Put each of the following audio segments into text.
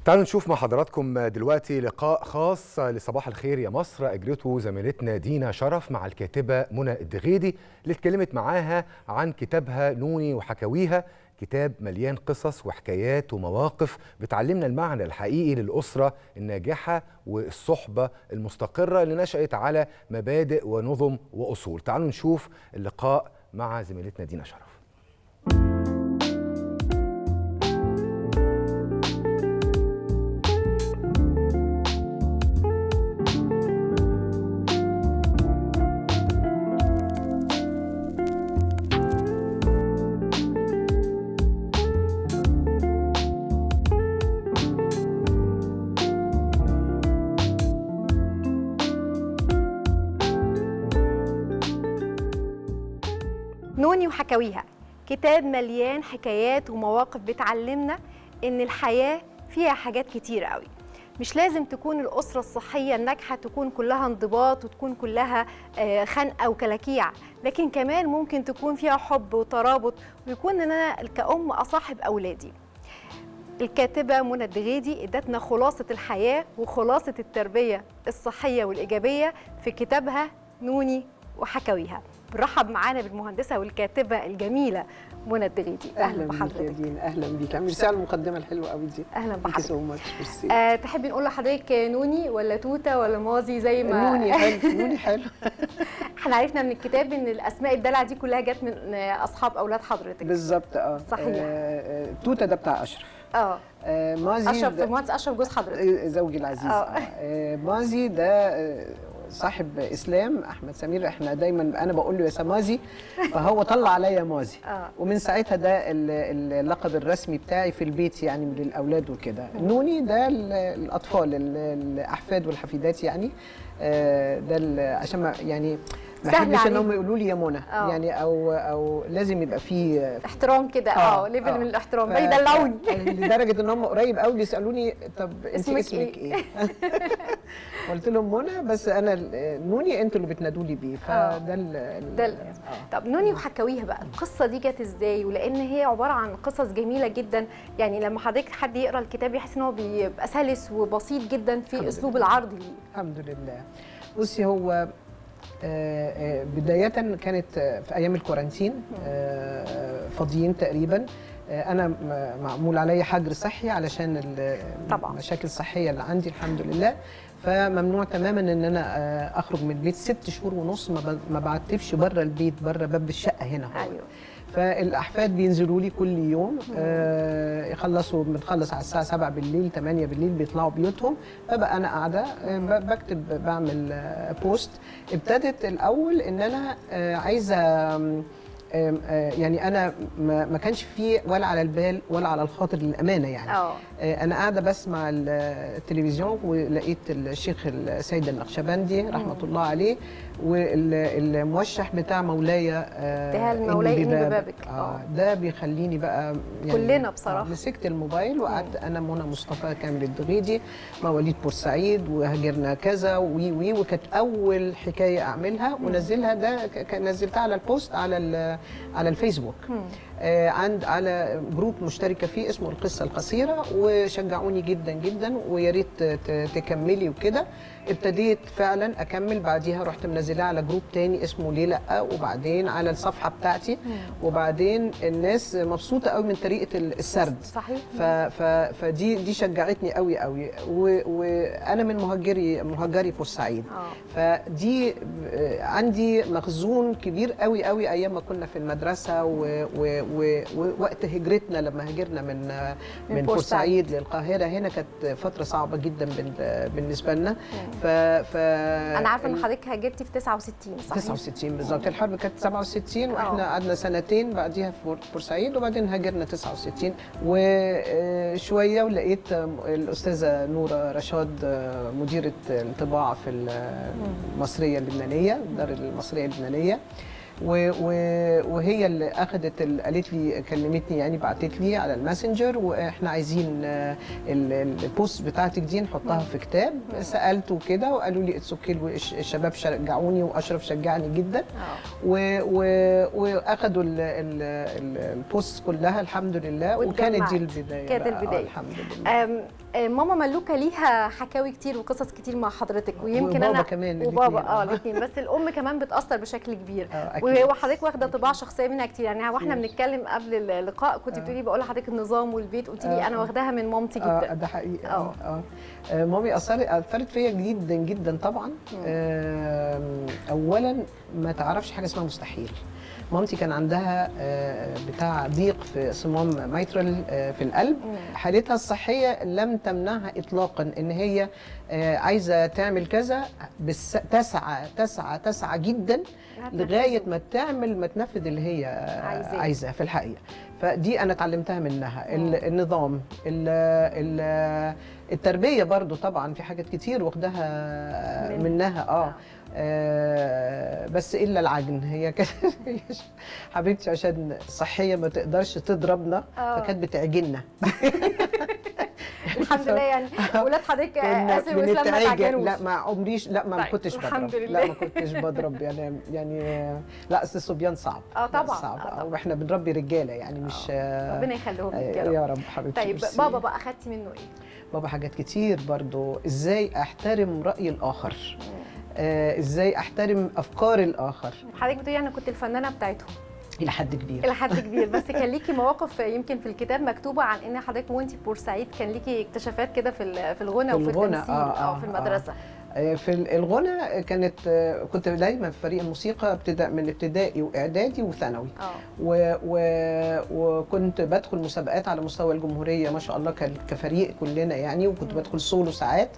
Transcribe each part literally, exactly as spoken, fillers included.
تعالوا نشوف مع حضراتكم دلوقتي لقاء خاص لصباح الخير يا مصر أجرته زميلتنا دينا شرف مع الكاتبة منى الدغيدي اللي اتكلمت معاها عن كتابها نوني وحكاويها، كتاب مليان قصص وحكايات ومواقف بتعلمنا المعنى الحقيقي للأسرة الناجحة والصحبة المستقرة اللي نشأت على مبادئ ونظم وأصول. تعالوا نشوف اللقاء مع زميلتنا دينا شرف. نوني وحكاويها، كتاب مليان حكايات ومواقف بتعلمنا إن الحياة فيها حاجات كتير قوي. مش لازم تكون الأسرة الصحية الناجحة تكون كلها انضباط وتكون كلها خنقة وكلاكيع، لكن كمان ممكن تكون فيها حب وترابط ويكون إن أنا كأم أصاحب أولادي. الكاتبة منى الدغيدي ادتنا خلاصة الحياة وخلاصة التربية الصحية والإيجابية في كتابها نوني وحكاويها. برحب معانا بالمهندسه والكاتبه الجميله منى الدغيدي. اهلا بحضرتك يا دين. اهلا بيك. ميرسي على المقدمه الحلوه قوي دي. اهلا بحضرتك. سو ماتش. ميرسي. آه، تحبي نقول لحضرتك نوني ولا توته ولا ماضي زي ما نوني حلو. نوني حلو. احنا عرفنا من الكتاب ان الاسماء الدلع دي كلها جت من اصحاب اولاد حضرتك. بالظبط. اه صحيح. آه توته ده بتاع اشرف. اه آه ماضي اشرف المهندس اشرف جوز حضرتك. زوجي العزيز. اه, آه ماضي ده آه صاحب اسلام احمد سمير، احنا دايما انا بقول له يا سمازي فهو طلع عليا مازي. آه. ومن ساعتها ده اللقب الرسمي بتاعي في البيت يعني للاولاد وكده. نوني ده الاطفال الاحفاد والحفيدات يعني. آه ده عشان ما يعني ما بحبش ان هم يقولوا لي يا منى يعني او او لازم يبقى فيه احترام كده. اه ليفل آه. من الاحترام بيدلعوني لدرجه ان هم قريب قوي بيسالوني طب انت اسمك ايه؟ قلت لهم منى، بس انا نوني انتوا اللي بتنادوا لي بيه. فده ال ده طب نوني وحكاويها بقى، القصه دي جت ازاي؟ ولان هي عباره عن قصص جميله جدا، يعني لما حضرتك حد يقرا الكتاب يحس ان هو بيبقى سلس وبسيط جدا في اسلوب العرض ليه. الحمد لله. بصي هو بداية كانت في أيام الكورانتين فاضيين تقريبا. أنا معمول عليا حجر صحي علشان المشاكل الصحية اللي عندي الحمد لله، فممنوع تماما ان انا اخرج من البيت ست شهور ونص، ما بعتبش بره البيت، بره باب الشقة هنا. أيوه. فالاحفاد بينزلوا لي كل يوم، آه يخلصوا بنخلص على الساعه سبعة بالليل ثمانية بالليل بيطلعوا بيوتهم، فبقى انا قاعده آه بكتب بعمل آه بوست. ابتدت الاول ان انا آه عايزه آه يعني انا ما كانش فيه ولا على البال ولا على الخاطر للامانه يعني. أوه. انا قاعده بسمع التلفزيون ولقيت الشيخ السيد النقشبندي رحمه الله عليه والموشح بتاع مولاي تهال مولاي اني ببابك. اه ده بيخليني بقى يعني كلنا بصراحه مسكت الموبايل وقعدت انا منى مصطفى كامل الدغيدي مواليد بورسعيد وهاجرنا كذا وي وي وكانت اول حكايه اعملها ونزلها. ده نزلتها على البوست على على الفيسبوك. آه عند على جروب مشتركه فيه اسمه القصه القصيره، وشجعوني جدا جدا ويا ريت تكملي وكده. ابتديت فعلا اكمل، بعديها رحت منزلها على جروب تاني اسمه ليه لا، وبعدين على الصفحه بتاعتي، وبعدين الناس مبسوطه قوي من طريقه السرد. صحيح. ف ف فدي دي شجعتني قوي قوي، وانا من مهاجري مهاجري بورسعيد. فدي عندي مخزون كبير قوي قوي ايام ما كنا في المدرسه ووقت هجرتنا لما هاجرنا من من بورسعيد للقاهره. هنا كانت فتره صعبه جدا بالنسبه لنا. ف ف انا عارفه ان حضرتك هاجرتي في تسعة وستين صحيح؟ تسعة وستين بالظبط. الحرب كانت سبعة وستين واحنا قعدنا سنتين بعديها في بورسعيد، وبعدين هاجرنا تسعة وستين وشويه ولقيت الاستاذه نوره رشاد مديره الطباعه في المصريه اللبنانيه، الدار المصريه اللبنانيه، وهي اللي اخذت قالت لي كلمتني يعني بعتت لي على الماسنجر واحنا عايزين البوست بتاعتك دي نحطها في كتاب. سالته كده وقالوا لي اتس اوكي، الشباب شجعوني واشرف شجعني جدا واخذوا البوست كلها الحمد لله، وكانت دي البدايه. كانت البدايه الحمد لله. ماما ملوكه ليها حكاوي كتير وقصص كتير مع حضرتك، ويمكن وبابا انا كمان وبابا الاتنين. اه الاثنين، بس الام كمان بتاثر بشكل كبير. آه، أكيد. وحضرتك واخده طباع شخصيه منها كتير، يعني واحنا كتير. بنتكلم قبل اللقاء كنت بتقولي بقول لحضرتك النظام والبيت، قلت لي آه. انا واخداها من مامتي اه جدا. ده حقيقي. اه اه آه، مامي اثرت اثرت فيا جدا جدا طبعا. آه اولا ما تعرفش حاجه اسمها مستحيل. مامتي كان عندها آه، بتاع ضيق في صمام ميترال آه، في القلب. حالتها الصحيه لم تمنعها اطلاقا ان هي آه، عايزه تعمل كذا، بس تسعى تسعى تسعى جدا لغايه ما تعمل ما تنفذ اللي هي عايزاه. عايزاه في الحقيقه. فدي انا اتعلمتها منها. ال- النظام، ال ال التربيه برضو طبعا في حاجات كتير واخدها من- منها. اه آه، بس الا العجن. هي كانت حبيبتي عشان صحيه ما تقدرش تضربنا، آه. فكانت بتعجننا. الحمد لله. يعني ولاد حضرتك كنا اسر واسلام ما بنتعجن. تعجنوش. لا ما عمريش، لا ما طيب، كنتش بضرب. الحمد لله. لا ما كنتش بضرب يعني يعني لا اصل الصبيان صعب. اه طبعا. صعب. آه طبعا. واحنا بنربي رجاله يعني مش آه. ربنا يخليهم لك آه، يا رب. يا رب حبيبتي. طيب ميرسي. بابا بقى اخدتي منه ايه؟ بابا حاجات كتير برضو. ازاي احترم راي الاخر، آه، ازاي احترم افكار الاخر. حضرتك بتقولي انا كنت الفنانه بتاعتهم الى حد كبير. الى حد كبير، بس كان ليكي مواقف يمكن في الكتاب مكتوبه عن ان حضرتك وانت في بورسعيد كان ليكي اكتشافات كده في ال- في الغنى في وفي الغنى، التمثيل آه، او آه، في المدرسه. آه، في الغنى كانت آه، كنت دايما في فريق الموسيقى ابتداء من ابتدائي واعدادي وثانوي. اه و و وكنت بدخل مسابقات على مستوى الجمهوريه ما شاء الله، كان كفريق كلنا يعني. وكنت بدخل سولو ساعات.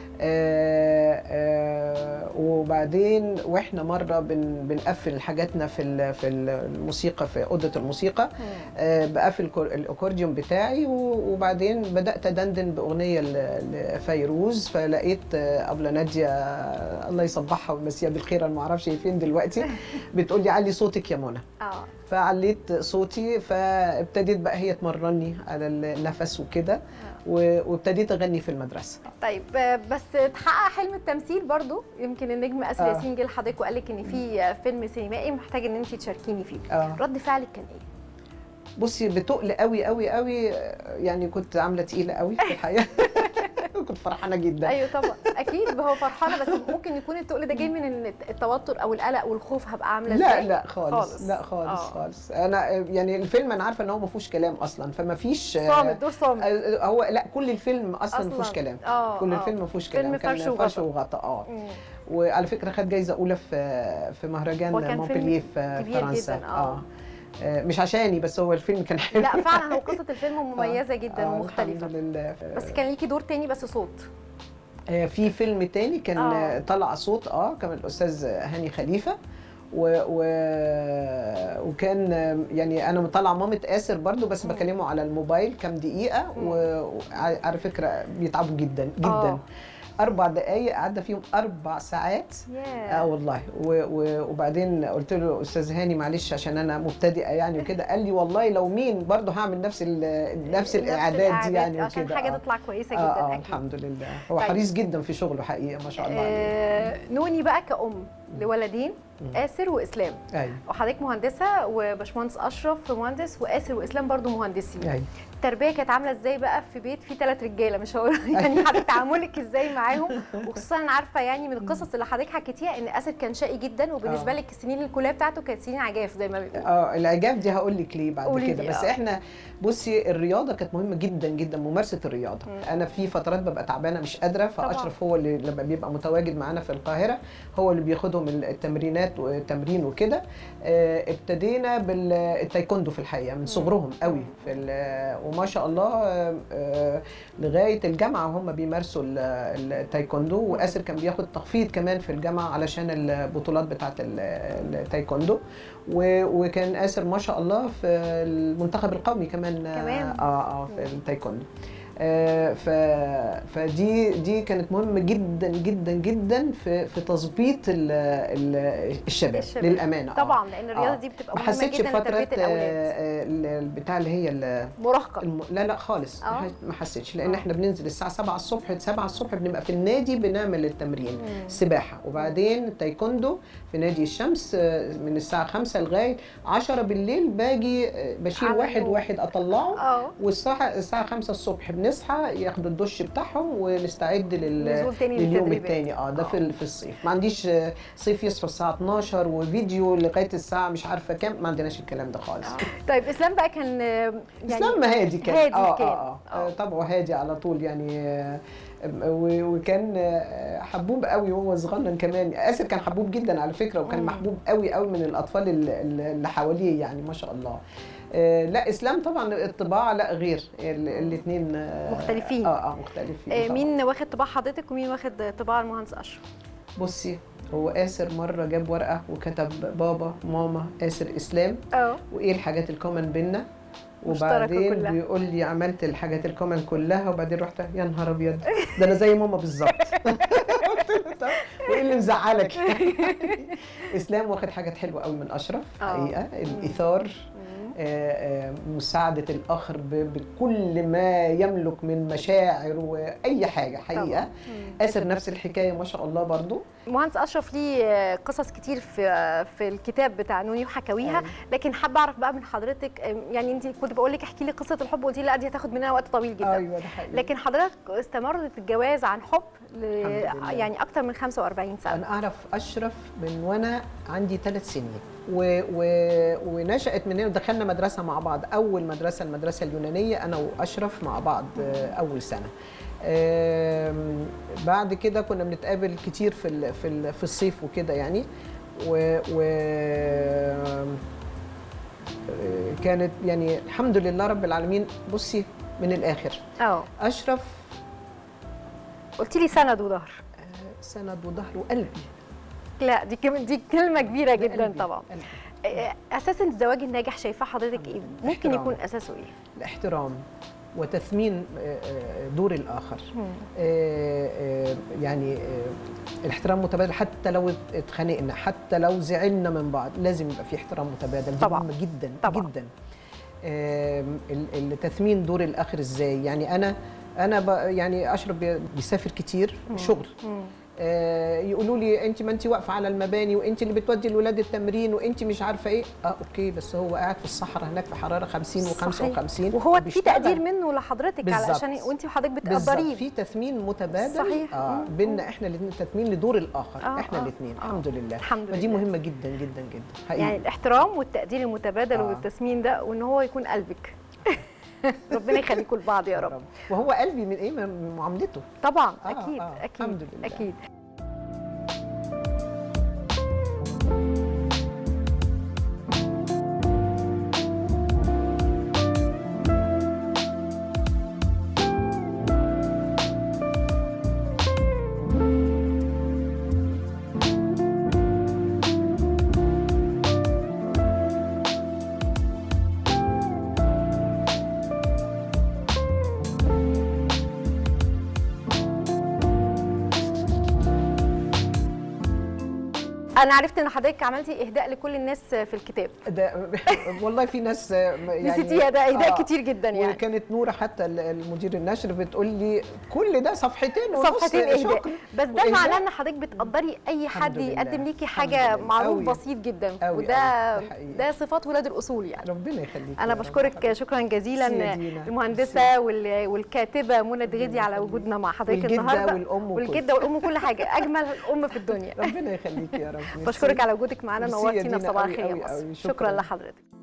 آه آه وبعدين واحنا مره بن بنقفل حاجاتنا في ال- في الموسيقى في اوضه الموسيقى. آه بقفل كور- الاكورديون بتاعي، و- وبعدين بدات ادندن باغنيه ل- لفيروز. فلقيت آه ابله ناديه الله يصبحها ويمسيها بالخير، انا ما اعرفش هي فين دلوقتي، بتقول لي علي صوتك يا منى. اه فعليت صوتي، فابتديت بقى هي تمرني على النفس وكده، و- وابتديت اغني في المدرسه. طيب آه، بس تحقق حلم التمثيل برضو. يمكن النجم اسر آه. ياسين جه لحضرتك وقال لك ان في فيلم سينمائي محتاج ان انت تشاركيني فيه. آه. رد فعلك كان ايه؟ بصي بتقل قوي قوي قوي يعني. كنت عامله تقيله قوي في الحقيقه. كنت فرحانه جدا. ايوه طبعا اكيد هو فرحانه، بس ممكن يكون التقل ده جاي من إن التوتر او القلق والخوف هبقى عامله لا ازاي؟ لا خالص, خالص. لا خالص آه. خالص. انا يعني الفيلم انا عارفه ان هو ما فيهوش كلام اصلا، فما فيش صامت دور صامت. آه، هو لا كل الفيلم اصلا ما فيهوش أصلاً. كلام. آه، كل آه. الفيلم ما فيهوش فيلم كلام. كان فرش فرش وغطا. وغطا. اه مم. وعلى فكره خد جايزه اولى في في مهرجان هو كان مونبلييه فيلم في كبير فرنسا. جداً، آه. آه، مش عشاني، بس هو الفيلم كان حلو. لا فعلا هو قصه الفيلم مميزه جدا آه، ومختلفه. الحمد لله. بس كان ليكي دور تاني بس صوت. آه، في فيلم تاني كان آه. آه. طلع صوت اه كان الاستاذ هاني خليفه. و... و... وكان آه، يعني انا مطلع مامة آسر برضو، بس بكلمه على الموبايل كام دقيقه. وعلى فكره بيتعبوا جدا جدا. آه. اربع دقائق قعدنا فيهم اربع ساعات. ياه. اه والله. و... و... وبعدين قلت له استاذ هاني معلش عشان انا مبتدئه يعني وكده. قال لي والله لو مين برضه هعمل نفس ال... نفس الاعداد دي يعني عشان وكده. حاجه آه. تطلع كويسه جدا. آه آه أكيد. الحمد لله. هو طيب. حريص جدا في شغله حقيقه ما شاء الله عليه. آه نوني بقى كأم لولدين آسر وإسلام، ايوه وحضرتك مهندسه وباشمهندس اشرف مهندس وآسر وإسلام برضو مهندسين. ايوه. التربيه كانت عامله ازاي بقى في بيت فيه ثلاث رجاله؟ مش هقول يعني حضرتك تعاملك ازاي معاهم؟ وخصوصا انا عارفه يعني من القصص اللي حضرتك حكيتيها ان آسر كان شقي جدا، وبالنسبه آه. لك السنين الكليه بتاعته كانت سنين عجاف زي ما بيقولوا. اه العجاف دي هقول لك ليه بعد قولي كده. لي، بس آه. احنا بصي الرياضه كانت مهمه جدا جدا، ممارسه الرياضه. مم. انا في فترات ببقى تعبانه مش قادره، طبعاً. فاشرف هو اللي لما بيبقى متواجد معانا في القاهره هو اللي بياخدهم التمرينات والتمرين وكده. آه، ابتدينا بالتايكوندو في الحقيقه من صغرهم قوي في ال- وما شاء الله آه، آه، لغايه الجامعه هم بيمارسوا ال- التايكوندو. وآسر كان بياخد تخفيض كمان في الجامعه علشان البطولات بتاعه ال- التايكوندو. و- وكان آسر ما شاء الله في المنتخب القومي كمان. آه، كمان. اه اه في التايكوندو. آه، ف فدي دي كانت مهمه جدا جدا جدا في في تظبيط ال- ال- الشباب, الشباب. للامانه. طبعا لان الرياضه آه. دي بتبقى ما مهمه حسيتش جدا بفتره لتربيه الاولاد. آه، آه، البتاع اللي هي ال- مراهقه. الم... لا لا خالص. آه. ما ح- ما حسيتش لان آه. احنا بننزل الساعه سبعة الصبح. سبعة الصبح بنبقى في النادي بنعمل التمرين مم. سباحه، وبعدين تايكوندو في نادي الشمس آه، من الساعه خمسة لغايه عشرة بالليل. باجي آه، بشيل عمل واحد نوم. واحد اطلعه. اه والساعه الساعه خمسة الصبح بنصحى ياخدوا الدش بتاعهم ونستعد لل... نزول تاني لليوم للتدريبات. التاني. اه ده آه. في ال- في الصيف ما عنديش آه، صيف يصحوا الساعه اتناشر وفيديو لغايه الساعه مش عارفه كام، ما عندناش الكلام ده خالص. آه. طيب اسلام بقى كان آه، يعني اسلام هادي كان هادي اه كان. اه, آه. طبعه هادي على طول يعني. آه و- وكان آه، حبوب قوي وهو صغنن كمان. آسر كان حبوب جدا على فكره، وكان مم. محبوب قوي قوي من الاطفال اللي اللي حواليه يعني ما شاء الله. آه لا اسلام طبعا الطباع لا غير الاثنين مختلفين. اه اه مختلفين آه، طبعاً. مين واخد طباع حضرتك ومين واخد طباع المهندس اشرف؟ بصي هو آسر مرة جاب ورقة وكتب بابا ماما آسر إسلام اه وإيه الحاجات الكومن بينا، مشتركة وبعدين كلها. بيقول لي عملت الحاجات الكومن كلها، وبعدين رحت يا نهار أبيض ده أنا زي ماما بالظبط. قلت له طب وإيه اللي مزعلك؟ إسلام واخد حاجات حلوة قوي من أشرف آه. حقيقة، الإيثار، آه، آه، مساعدة الآخر ب- بكل ما يملك من مشاعر وأي حاجة حقيقة. طبعاً. آسر نفس الحكاية ما شاء الله برضو. مهندس اشرف ليه آه، قصص كتير في آه، في الكتاب بتاع نوني وحكاويها. أيوة. لكن حابه اعرف بقى من حضرتك، آه، يعني انت كنت بقول لك احكي لي قصه الحب، قلتي لي لا دي هتاخد مننا وقت طويل جدا. أيوة ده حقيقي. لكن حضرتك استمرت الجواز عن حب ل... الحمد لله. يعني اكتر من خمسة وأربعين سنه. أنا أعرف أشرف من وأنا عندي ثلاث سنين و... و... ونشأت مننا ودخلنا مدرسة مع بعض. أول مدرسة المدرسة اليونانية أنا وأشرف مع بعض آه، أول سنة. آم، بعد كده كنا بنتقابل كتير في ال... في ال... في الصيف وكده يعني. و, و... آم، آه، كانت يعني الحمد لله رب العالمين. بصي من الآخر اه أشرف قلتي لي سند وظهر. آه، سند وظهر وقلبي. لا دي كم... دي كلمه كبيره جدا قلبي. طبعا. قلبي. آه، اساس الزواج الناجح شايفاه حضرتك ايه؟ ممكن احترام. يكون اساسه ايه؟ الاحترام وتثمين آه، آه، دور الآخر. مم. آه، آه، يعني آه، الاحترام متبادل حتى لو اتخانقنا، حتى لو زعلنا من بعض، لازم يبقى في احترام متبادل. دي طبعاً. مهمة جدا طبعاً. جدا. آم، ال- التثمين دور الآخر ازاي؟ يعني أنا أنا ب- يعني أشرف بي- بيسافر كتير شغل. مم. آه، يقولوا لي انت ما انت واقفه على المباني وانت اللي بتودي الولاد التمرين وانت مش عارفه ايه. اه اوكي بس هو قاعد في الصحراء هناك في حراره خمسين صحيح. و55 وهو في وبيشتغل. تقدير منه لحضرتك بالظبط. علشان وانت وحضرتك بالظبط بتقدريه. في تثمين متبادل. صحيح. اه مم. بيننا احنا الاثنين، تثمين لدور الاخر. آه، احنا آه، الاثنين آه. الحمد لله. الحمد ودي لله. مهمه جدا جدا جدا حقيقي. يعني الاحترام والتقدير المتبادل آه. والتسمين ده، وان هو يكون قلبك. ربنا يخليكم لبعض يا رب. وهو قلبي من ايه؟ من معاملته. طبعا آه، اكيد آه، اكيد الحمد لله. اكيد. انا عرفت ان حضرتك عملتي اهداء لكل الناس في الكتاب. ده والله في ناس يعني نسيتيها، ده اهداء كتير جدا يعني. وكانت نوره حتى المدير النشر بتقول لي كل ده صفحتين ونص صفحتين اهداء. شكر. بس ده وإهداء. معناه ان حضرتك بتقدري اي حد الحمد لله. يقدم ليكي الحمد حاجه لله. معروف أوي. بسيط جدا. أوي وده أوي. ده حقيقي. ده صفات ولاد الاصول يعني. ربنا يخليك. انا بشكرك شكرا جزيلا دينا. المهندسه وال- والكاتبه منى دغيدي على وجودنا مع حضرتك والجدة النهارده. والأم وكل. والجده والام كل حاجه، اجمل ام في الدنيا. ربنا يخليك يا رب. بشكرك على وجودك معانا، ميرسي يا نورتينا في دينا صباح أوي الخير يا أوي مصر. أوي. شكرا شكراً. لحضرتك.